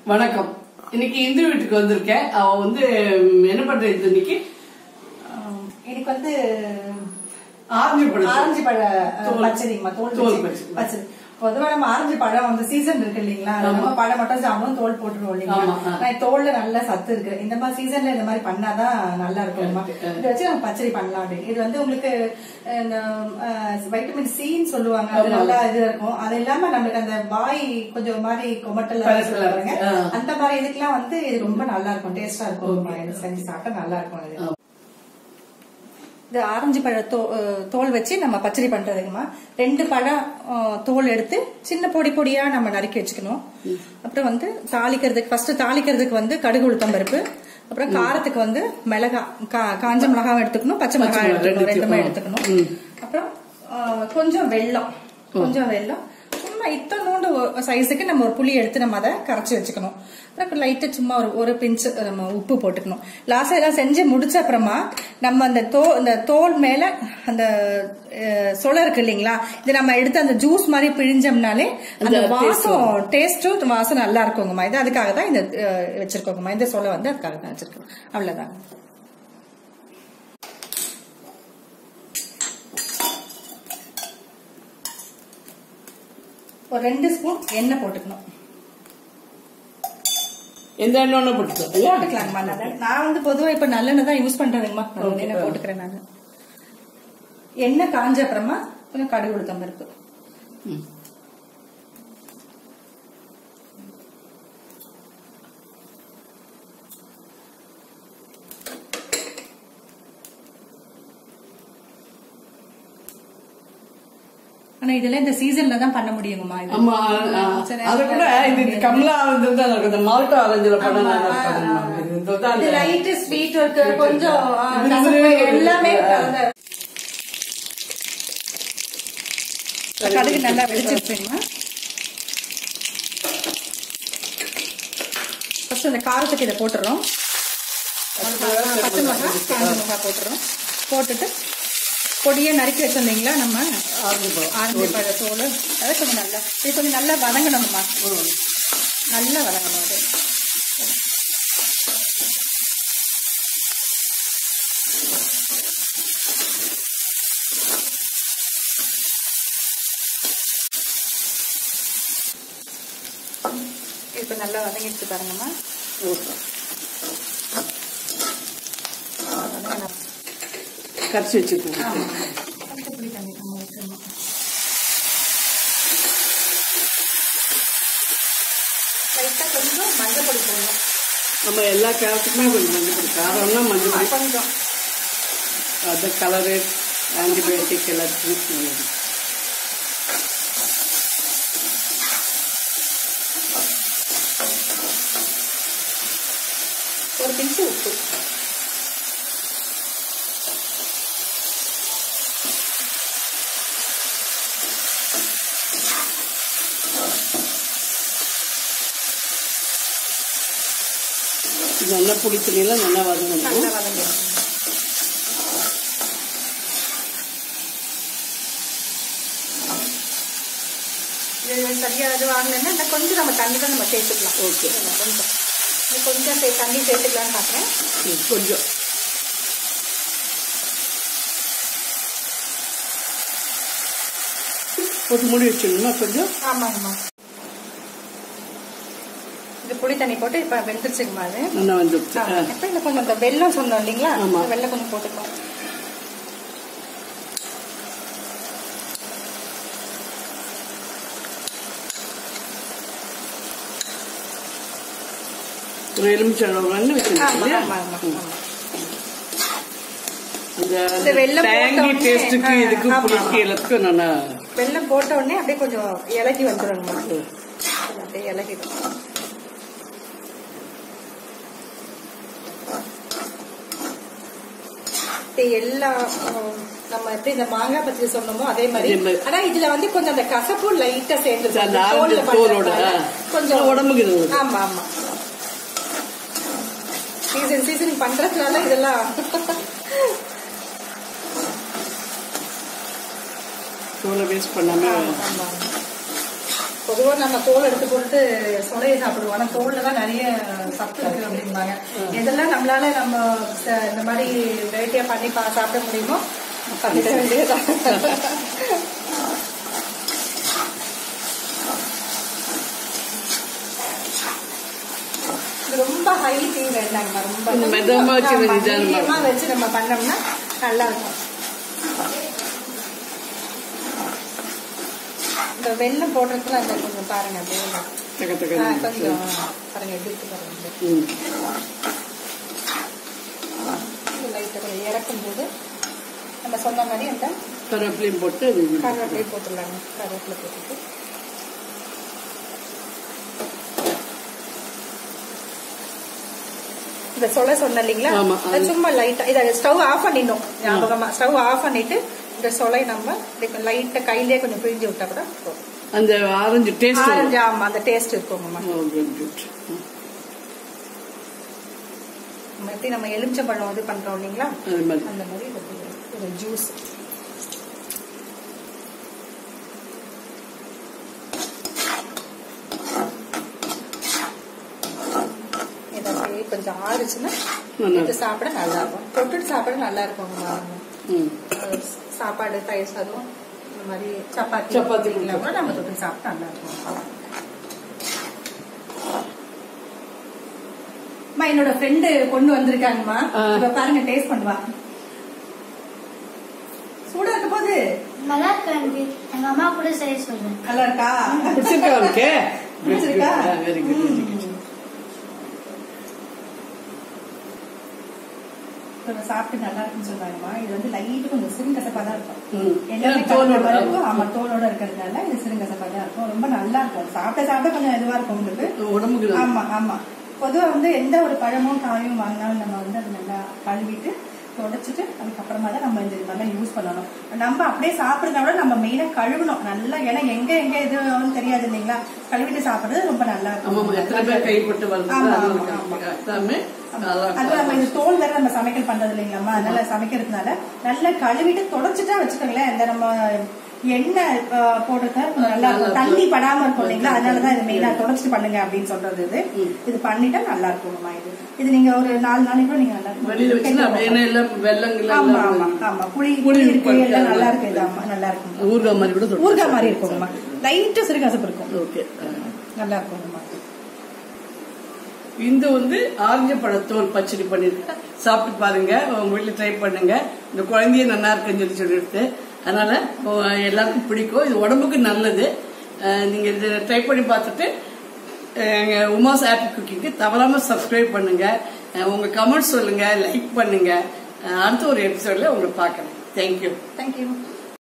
வணக்கம். இன்னைக்கு இந்து வீட்டுக்கு வந்திருக்கேன். அவ வந்து என்ன பண்றது இன்னைக்கு? எனக்கு வந்து ஆரஞ்சு பழ பச்சடிங்கம்மா, தோல் பச்சடி. பொதுவா நம்ம ஆரஞ்சு பழம் வந்து சீசன் இருக்கு இல்லீங்களா, நம்ம பழம் மட்டும் சாப்பிடும், தோல் போட்டுருவோம் இல்லீங்களா. தோல்ல நல்ல சத்து இருக்கு. இந்த மாதிரி சீசன்ல இந்த மாதிரி பண்ணாதான் நல்லா இருக்கும்மா. இதை வச்சு நம்ம பச்சடி பண்ணலாம் அப்படின்னு. இது வந்து உங்களுக்கு வைட்டமின் சின்னு சொல்லுவாங்க, அது நல்லா இது இருக்கும். அது இல்லாம நம்மளுக்கு அந்த வாய் கொஞ்சம் மாதிரி கொமட்டல் பாருங்க, அந்த மாதிரி இதுக்கெல்லாம் வந்து இது ரொம்ப நல்லா இருக்கும், டேஸ்டா இருக்கும். செஞ்சு சாப்பிட்டா நல்லா இருக்கும். இது இந்த ஆரஞ்சு பழ தோல் வச்சு நம்ம பச்சடி பண்றதுக்குமா, 2 பழம் தோல் எடுத்து சின்ன பொடி பொடியா நம்ம நறுக்கி வச்சுக்கணும். அப்புறம் வந்து தாளிக்கிறதுக்கு வந்து கடுகு உளுத்தம் பருப்பு, அப்புறம் காரத்துக்கு வந்து மிளகா, காஞ்ச மிளகாவும் எடுத்துக்கணும், பச்சை மிளகாய் எடுத்துக்கணும், 2மே எடுத்துக்கணும். அப்புறம் கொஞ்சம் வெல்லம் சும்மா இத்தனோண்டு சைஸுக்கு நம்ம ஒரு புளி எடுத்து நம்ம அதை கரைச்சி வச்சுக்கணும். அப்புறம் லைட்டா சும்மா ஒரு பிஞ்சு நம்ம உப்பு போட்டுக்கணும். லாஸ்ட் எல்லாம் செஞ்சு முடிச்ச அப்புறமா நம்ம அந்த தோல் மேல அந்த சொலை இருக்கு இல்லீங்களா, இது நம்ம எடுத்து அந்த ஜூஸ் மாதிரி பிழிஞ்சோம்னாலே அந்த டேஸ்டும் வாசம் நல்லா இருக்குங்கம்மா. இது அதுக்காக தான் இந்த வச்சிருக்கோங்கம்மா. இந்த சொலை வந்து அதுக்காக தான் வச்சிருக்கோம். அவ்வளவுதான். ஒரு 2 ஸ்பூன் எண்ணெய் போட்டுக்கணும். எந்த எண்ணெய் போட்டுக்கலாங்கம்மா. நான் வந்து பொதுவா இப்ப நல்லெண்ணெய் தான் யூஸ் பண்றதுங்கம்மா. எண்ணெய் போட்டுக்கிறேன் நான். எண்ணெய் காஞ்ச அப்புறமா கொஞ்சம் கடுகு உளுத்தம் பருப்பு, ஆனா இதெல்லாம் இந்த சீசன்ல தான் பண்ண முடியுங்கம்மா. ஆமா, அது கூட இது கமலா இந்த மால்டா ஆரஞ்சுல பண்ண லைட் ஸ்வீட் இருக்கு, கொஞ்சம் எல்லாமே. கடுகு நல்லா வெடிச்சிருச்சுங்கம்மா. ஃபர்ஸ்ட் அந்த காரத்துக்கு இதை போட்டுறோம். பச்சை மிளகாய், காஞ்ச மிளகாய் போட்டுட்டு பொடியை நறுக்கி வச்சிருந்தீங்களா நம்ம ஆரஞ்சு பழ தோல், அதை கொஞ்சம் நல்லா வதங்கணும்மா. நல்லா வதங்கணும். அது இப்ப நல்லா வதங்கிடுச்சு பாருங்கம்மா. கரைச்சி வச்சுக்கோங்க. கொஞ்சம் மஞ்சள் பொடி போடணும். நம்ம எல்லா கேரட்டுக்குமே கொஞ்சம் மஞ்சள் பொடி, காரம்னா மஞ்சள் பொடி கொஞ்சம். அது கலரு ஆன்டிபயோட்டிக் எல்லாத்துக்கும் ஒரு பிஞ்சு உப்பு. நல்லா புளி தண்ணியெல்லாம் நல்லா வதங்கணும். சரியா இது வாங்கினா கொஞ்சம் நம்ம தண்ணி தான் நம்ம சேர்த்துக்கலாம். ஓகே, கொஞ்சம் தண்ணி சேர்த்துக்கலான்னு பாக்குறேன். கொஞ்சம் போட்டு மூடி வச்சுக்கணுமா கொஞ்சம். ஆமாங்கம்மா. இது புளி தண்ணி போட்டு இப்ப வெந்துருச்சுங்கம்மா. அது நல்லா வந்துருச்சு. இப்ப இந்த கொஞ்சம் அந்த வெல்லம் சொன்னோம் இல்லைங்களா, வெல்லம் கொஞ்சம் போட்டுக்கலாம். ஒரு எலுமிச்சம்பழம் வச்சிருக்கேன். அந்த வெல்லம் டேஸ்டுக்கு இதுக்கு புளிக்கு எல்லாத்துக்கும் நல்லா வெல்லம் போட்ட உடனே அப்படியே கொஞ்சம் இலகி வந்துடும். அப்படியே இலகிடும். எல்லா நம்ம எப்படி இந்த மாங்காய் பச்சடி சொன்னோமோ அதே மாதிரி, ஆனா இதுல வந்து கொஞ்சம் அந்த கசப்பு லைட்டா சேர்ந்து கொஞ்சம் உடம்புக்கு. ஆமா ஆமா, சீசன் பண்றதுனால இதெல்லாம் தோலை வேஸ்ட் பண்ணாம பொதுவா நம்ம தோல் எடுத்து போட்டு சொலையை சாப்பிடுவோம். ஆனா தோல்ல தான் நிறைய சத்து இருக்கு அப்படிம்பாங்க. எதெல்லாம் நம்மளால நம்ம இந்த மாதிரி வெரைட்டியா பண்ணி சாப்பிட முடியுமோ பண்ணிட வேண்டியதான். ரொம்ப ஹை தீ வேண்டாங்கம்மா. ரொம்ப மீடியமா வச்சு நம்ம பண்ணோம்னா நல்லா இருக்கும். இந்த வெள்ளம் போடுறதுல அந்த கொஞ்சம் பாருங்க கொஞ்சம் பாருங்க எப்படி இருக்கு பாருங்க. லைட்டா கொஞ்சம் இறக்கும் போது நம்ம சொன்ன மாதிரி அந்த கருவேப்பிலையும் போட்டுடலாங்க. கருவேப்பிலை போட்டுட்டு இந்த சொன்ன இல்லைங்களா, சும்மா லைட்டா இதை ஸ்டவ் ஆஃப் பண்ணிடணும். ஞாபகமா ஸ்டவ் ஆஃப் பண்ணிட்டு இந்த சொலை நம்ம லைட்டா கையிலேயே கொஞ்சம் பிழிஞ்சு விட்டா கூட அந்த ஆரஞ்சு டேஸ்ட். ஆமா அந்த டேஸ்ட் இருக்குங்கம்மா. எப்படி நம்ம எலுமிச்சம்பழம் இது பண்றோம் இல்லைங்களா, அந்த மாதிரி ஒரு ஜூஸ். கொஞ்சம் ஆறுச்சுன்னா இது சாப்பிட நல்லா இருக்கும். தொட்டுட்டு சாப்பிட நல்லா இருக்கும். சாப்பாடு தயிர் சாதம் இந்த மாதிரி சப்பாத்தி கூட நம்ம தொட்டு சாப்பிட நல்லா இருக்கும். என்னோட ஃப்ரெண்டு கொண்டு வந்திருக்காங்கம்மா. இப்ப பாருங்க, டேஸ்ட் பண்ணுவா. சூடா இருக்க போது நல்லா இருக்கு. எங்க அம்மா கூட சரி சொல்றேன். நல்லா இருக்கா? பிடிச்சிருக்கா? Very good. சாப்பிட்டு நல்லா இருக்குன்னு சொல்றாங்கம்மா. இது வந்து லைட்டு கொஞ்சம் சிறுங்கசப்பா தான் இருக்கும். எல்லாமே தோலோட இருக்கும். ஆமா, தோலோட இருக்கிறதுனால இது சிறுங்கசப்பா தான் இருக்கும். ரொம்ப நல்லா இருக்கும். சாப்பிட்ட கொஞ்சம் இதுவா இருக்கும் உங்களுக்கு உடம்புக்கு. ஆமா ஆமா. பொதுவா வந்து எந்த ஒரு பழமும் காயும் வாங்கினாலும் நம்ம வந்து அது நல்லா கழுவிட்டு தொடச்சிட்டு அதுக்கப்புறமா தான் நம்ம இந்த இதெல்லாம் யூஸ் பண்ணணும். நம்ம அப்படியே சாப்பிடுறத விட நம்ம மெயினா கழுவணும் நல்லா. ஏன்னா எங்க இது தெரியாது இல்லைங்களா, கழுவிட்டு சாப்பிடுறது ரொம்ப நல்லா இருக்கும். அது நம்ம இந்த தோல் வேற நம்ம சமைக்கல் பண்றது இல்லைங்களாமா, அதனால சமைக்கிறதுனால நல்லா கழுவிட்டு தொடச்சிட்டா வச்சுக்கோங்களேன். இந்த நம்ம எண்ணெய் போடுறத நல்லா இருக்கும், தண்ணி படாம இருக்கும் இல்லைங்களா, அதனாலதான் இது மெயினா தொடச்சிட்டு பண்ணுங்க அப்படின்னு சொல்றது. இது பண்ணிட்டா நல்லா இருக்கும்மா. இது நீங்க ஒரு 4 நாளைக்கு கூட நீங்க நல்லா இருக்கும். ஆமா ஆமா ஆமா. புளி இருக்கு, எல்லாம் நல்லா இருக்கு. இது ஆமா நல்லா இருக்கும். ஊறுகாய் மாதிரி இருக்கும்மா. லைட்டா சிறுகசப்பு இருக்கும். ஓகே, நல்லா இருக்கும்மா. இந்த வந்து ஆரஞ்சு பழத்தோல் பச்சடி பண்ணிருக்கேன். சாப்பிட்டு பாருங்க, உங்க வீட்டுல ட்ரை பண்ணுங்க. இந்த குழந்தைய நல்லா இருக்குன்னு சொல்லிட்டு அதனால எல்லாருக்கும் பிடிக்கும். இது உடம்புக்கு நல்லது. நீங்க இதை ட்ரை பண்ணி பார்த்துட்டு உமாஸ் ஹாப்பி குக்கிங்க்கு தவறாம சப்ஸ்கிரைப் பண்ணுங்க. உங்க கமெண்ட்ஸ் சொல்லுங்க, லைக் பண்ணுங்க. அடுத்த ஒரு எபிசோட்ல உங்களை பார்க்கறேன். தேங்க்யூ.